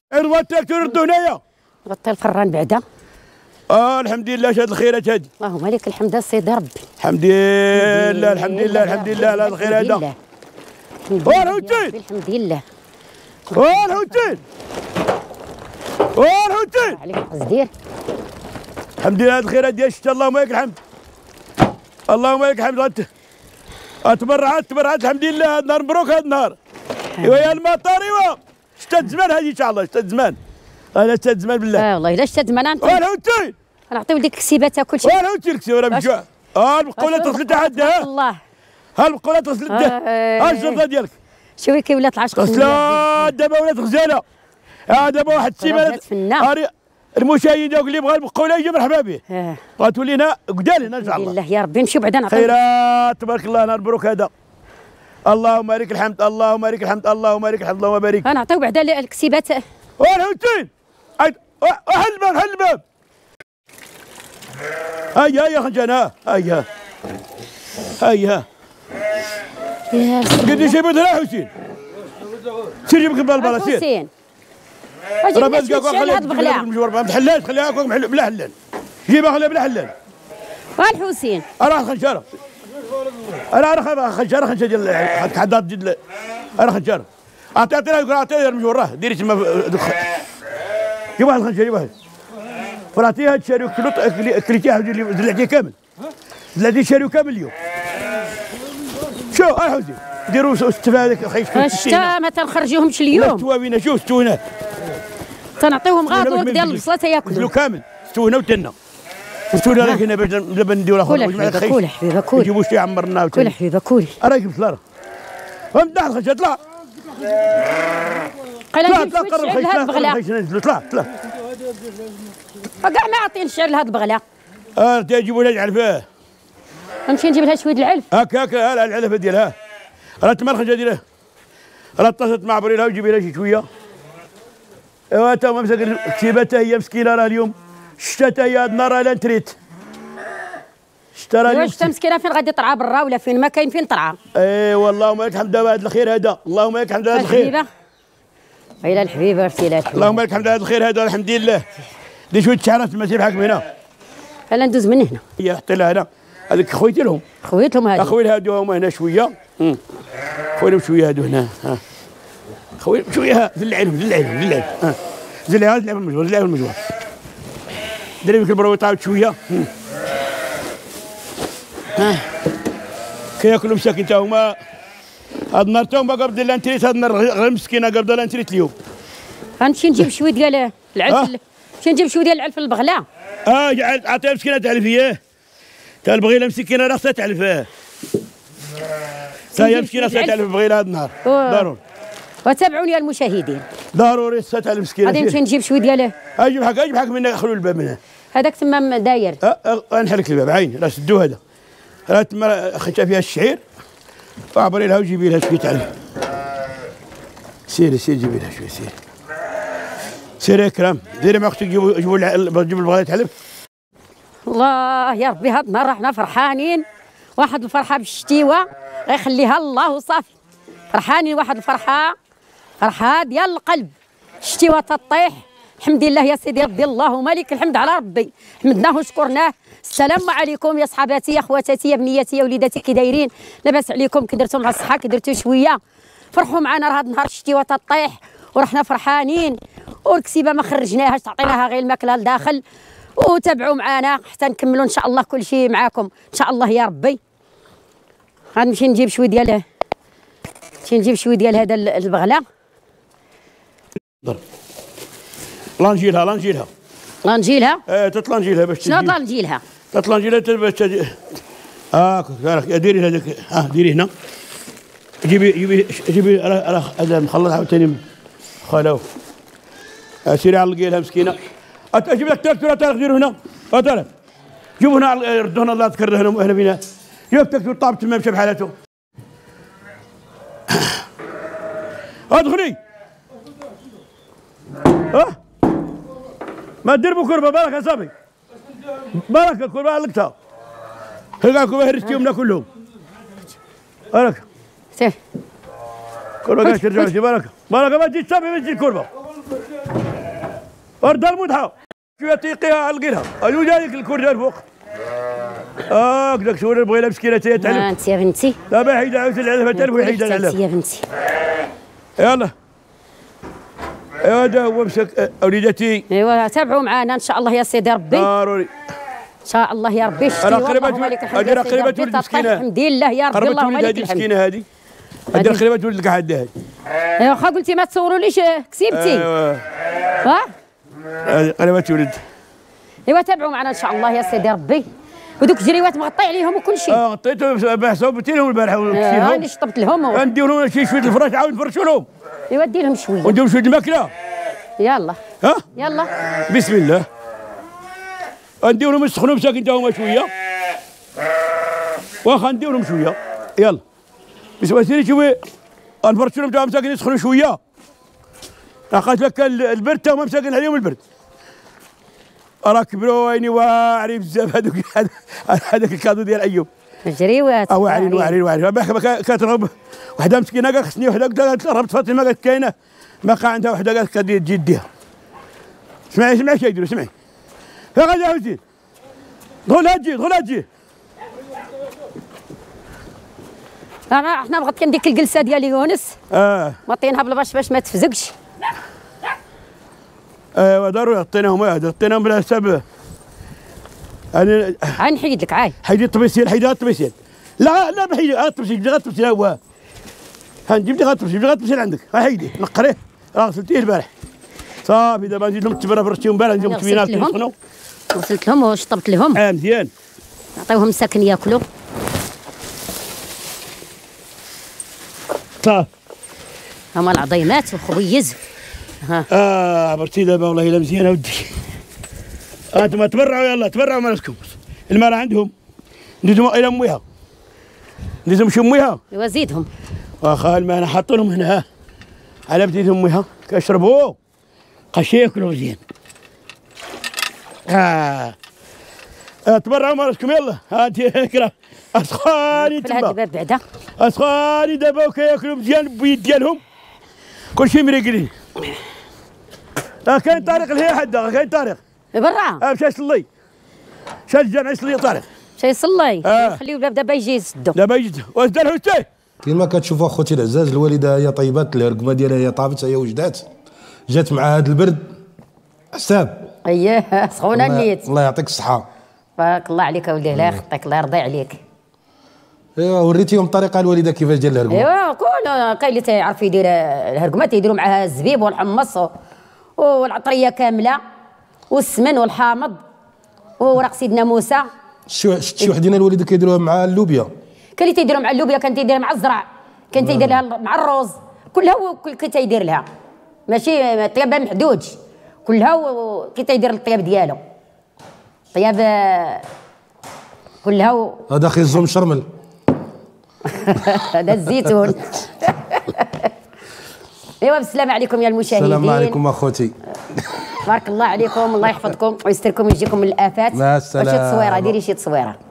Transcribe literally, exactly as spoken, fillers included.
عروتك تردوا هنايا غطي الفران بعدا. اه الحمد لله شاد الخيرات هادي. اللهم لك الحمد السيدي ربي. الحمد لله الحمد لله الحمد لله على الخير هذا. والهوتين الحمد لله. والهوتين والهوتين عليك قصدير. الحمد لله الخير ديال الشتا اللهم لك الحمد. اللهم لك الحمد. تبرعات تبرعات الحمد لله. هذا النهار مبروك هذا النهار. ايوا يا المطار ايوا شتا زمان هذه ان شاء الله شتا زمان. انا شتا زمان بالله. اه والله الا شتا زمان انت. والهوتين نعطيو ديك الكسيبه تاكل شي. والهوتين الكسيبه راه بالجوع. ها البقوله تصلت عندها. الله ها البقوله تصلت ها الجرده ديالك. شوفي كي ولات العشق. تصلات دابا ولات غزاله. ها دابا واحد السيمانه المشاهد اللي بغى البقوله يجي مرحبا به. غتولي لنا قدال هنا ان شاء الله. الله يا ربي نمشيو بعدا نعطيو خيرات تبارك الله. نهار مبروك هذا. اللهم لك الحمد اللهم لك الحمد اللهم لك الحمد اللهم بارك. نعطيو بعدا الكسيبات. والهوتين حل الباب حل الباب. هيا هيا خنجانه هيا هيا. قد شي بدها حسين. سير جيب لك البلا سير. حسين. راه باش كاع خليها المجور ما تحلاش خليها هكاك بلا حلال. جيبها خليها بلا حلال. والحسين. راه خنجره. انا راه خنجره خنجره ديال حداد جد. راه خنجره. عطي عطيها عطيها المجور راه ديري تما. جيب واحد الخنجره جيب واحد. فراتي هاد الشاري كليتيه دلعتيه كامل. دلعتيه الشاري كامل اليوم. شو ها حوزي ديروا الستفا هذاك خايف. الشتا ما تنخرجوهمش اليوم. التواوينه شوف التوينات. تنعطيوهم غا دورك ديال البصله تياكلوا. كامل ستوينه وتنا. ستوينه راك هنا باش دابا نديرو اخر. كول كول حبيبه كول. نجيبو شي عمرنا كول حبيبه كولي. راه جبت لها. فهمت الخشيه طلع. طلع طلع قرب خيش طلع طلع طلع. كاع ما عاطين الشعر لهاد البغله. اه تيجيبوا لها العلفه. نمشي نجيب لها شويه العلف. هاك هاك ها العلفه ديالها. راه تما الخشيه ديالها. راه اتصلت مع بريلها وجيبي لها شي شويه. ايوا تا هما مساكن كتيبه هي مسكينه راه اليوم شتا هي هاد النهار لا نتريت. شتا راه واش شتا مسكينه فين غادي ترعى برا ولا فين ما كاين فين ترعى. اي والله لك الحمد على هذا الخير هذا. اللهم لك الحمد على هذا الخير. الحبيبه ويلا الحبيبه ارتي لها. اللهم لك الحمد على هذا الخير هذا الحمد لله. دير شويه شعرات المسير حاكم هنا. هلا ندوز من هنا. هي حطي لها هنا. هذيك خويتي لهم. خويتهم هادو. اخوي هادو هما هنا شويه. خويلهم شويه هادو هنا. ها خويلهم شويه دلعيهم دلعيهم دلعيهم. ها دلعيها دلعيهم المجوار دلعيهم المجوار. ديري لك البرويطه عاود شويه. ها كياكلوا مساكين تا هما. هاد النهار تا هما قبل لا نتريت. هاد النهار غير مسكينه قبل لا نتريت اليوم. غنمشي نجيب شويه ديال العلف. نمشي نجيب شويه ديال العلف للبغله. اه عطيها مسكينه تعلف اياه. تا البغيله مسكينه راه خصها تعلفاه. تا هي مسكينه خصها تعلف البغيله هاد النهار. ضروري. وتابعوني يا المشاهدين. ضروري خصها تعلف مسكينه. غادي نمشي نجيب شويه ديال. اجيب حق اجيب حق من خلوا الباب من هنا. هذاك تما داير. اه نحرك الباب عين راه سدوا هذا. راه تما خدتها فيها الشعير. وعبري لها وجيبي لها شويه تعلف. سيري سيري جيبي لها شويه سيري. سيري يا كرام ديري مع اختك جيبوا جيبوا جيبوا البغله تعلف. الله يا ربي هاد النهار حنا فرحانين. واحد الفرحه بالشتيوه غيخليها الله وصافي. فرحانين واحد الفرحه فرحه ديال القلب. الشتيوه تطيح الحمد لله يا سيدي ربي. اللهم لك الحمد على ربي. حمدناه وشكرناه. السلام عليكم يا صحاباتي يا خواتاتي يا بنياتي يا وليداتي كي دايرين؟ لاباس عليكم؟ كي درتم مع الصحه كي درتو شويه فرحوا معنا. راه هاد النهار الشتيوه تطيح ورحنا فرحانين. والكسيبه ما خرجناهاش تعطيناها غير الماكله لداخل. وتابعوا معنا حتى نكملوا ان شاء الله كل شيء معاكم ان شاء الله يا ربي. غنمشي نجيب شويه ديال نمشي نجيب شويه ديال هذا البغله. لا نجيلها لا نجيلها لا نجيلها. اه تطلع نجيلها باش شنو طلع نجيلها؟ تطلع نجيلها باش تجي. اه ديري هذاك. اه ديري هنا. جيبي جيبي جيبي هذا مخلط عاوتاني خلاو. سيري علقي مسكينه. اجيب لك تراكتور تاعك ديروا هنا. هاتوا جيبوا هنا ردوا هنا الله يذكر هنا هنا بينا. جيب التراكتور طاب تما مشى بحالته. ادخلي. ها ما دير بكربه بارك يا صاحبي. بارك الكربه علقتها. هكا الكربه هرستيهم كلهم. بارك. سير. كربه قاعد ترجع بارك. بارك ما تجي تصابي ما تجي الكربه. ورد المدحه شويه تيقيها القيها الوجه هذيك الكرده الفوق اه كذاك شو بغينا مسكينه تتعلم انت يا بنتي دابا حيدها عاود العلف تعرف ويحيد العلف يا بنتي يلا هذا هو مسك وليدتي ايوا تابعوا معنا ان شاء الله يا سيدي ربي ضروري ان شاء الله يا ربي شتي انا قريبه اجي قريبه ولد مسكينه الحمد لله يا ربي اللهم لك الحمد مسكينه هذه اجي قريبه ولد لك حد هذه ايوا واخا قلتي ما تصوروليش كسبتي ايوا ها قريبه ولد ايوا تابعوا معنا ان شاء الله يا سيدي ربي ودوك الجريوات مغطي عليهم وكل شيء اه غطيتهم بحسوبتي لهم البارحه اه راني شطبت لهم ندير لهم شي شويه الفراش عاود نفرشوا لهم ايوا دير لهم شويه وندير شويه الماكله يلا ها يلا بسم الله ندير لهم يسخنوا مساكن تا هما شويه واخا ندير لهم شويه يلا بسم الله سيري شوفي نفرشوا لهم تا مساكن يسخنوا شويه لقيت لك البرد تا هما مساكن عليهم البرد راه كبروا ويني واعرين بزاف هذوك هذاك الكادو ديال ايوب الجريوات اه واعرين واعرين واعرين كترغب وحده مسكينه قالت خصني وحده قالت ربط فاطمه قالت كاينه ما بقى عندها وحده قالت كدير تجي ديها اسمعي اسمعي اش يديروا اسمعي يا غادي يا حسين دخل هاتجي دخل هاتجي انا احنا مغطيين ديك الجلسه ديال يونس اه مغطينها بالباش باش ما تفزقش ايوا ضروري عطيناهم واحد عطيناهم بلا حساب انا عاد نحيد لك عاي حيدي الطبيسيل حيدي الطبيسيل لا لا بحيدي الطبيسيل بدي الطبيسيل هو ها نجيب لك الطبيسيل بدي الطبيسيل عندك ها حيدي نقريه راه غسلتيه البارح صافي دابا نزيد لهم التبره فرشتيهم البارح نزيد لهم التبينات يسخنوا غسلت لهم وشطبت لهم اه مزيان نعطيوهم مساكن ياكلوا صافي هما العظيمات والخبيز ها اه عبرتي دابا والله الا مزيان اودي انتم تبرعوا يلا تبرعوا مالكم المال عندهم نديزهم الى اميها نديزهم شي اميها ايوا زيدهم واخا الماء انا حاطينهم هنا ها على بديت اميها كيشربوا قاش ياكلوا مزيان اه, آه تبرعوا مالكم يلا ها انت اكره اسخاني في هذا الباب بعدا اسخاني دابا وكياكلوا مزيان بيد ديالهم كلشي مريقلين اه كاين طريق لهي حدا كاين طريق برا اه مشى يصلي مشى الجامع يصلي طريق مشى يصلي آه. خليو الباب دابا يجي يسدو دابا يجي واش دار حسين كيما كتشوفوا اخوتي العزاز الوالده هي طيبات الرقمه ديالها هي طابت هي وجدات جات مع هذا البرد حساب اييه سخونه النيت الله يعطيك الصحه بارك الله عليك اولي الله يخطيك الله يرضي عليك ايوا وريتيهم الطريقه الوالده كيفاش ديال الرقمه ايوا كل كاين اللي تيعرف يدير الهرقمه تيديروا معها الزبيب والحمص والعطريه كامله والسمن والحامض وورق سيدنا موسى شو شي وحدين الوالده كيديروها مع اللوبيا كاين اللي تيديروا مع اللوبيا كان تيدير مع الزرع كان تيدير لها مع الروز كلها كي تيدير لها ماشي الطياب محدود كلها كي تيدير الطياب ديالو طياب كلها و... هذا خيزو مشرمل هذا الزيتون ايوا بالسلامه عليكم يا المشاهدين السلام عليكم اخوتي بارك الله عليكم الله يحفظكم ويستركم ويجيكم من الافات مع السلامه شي تصويره ديري شي تصويره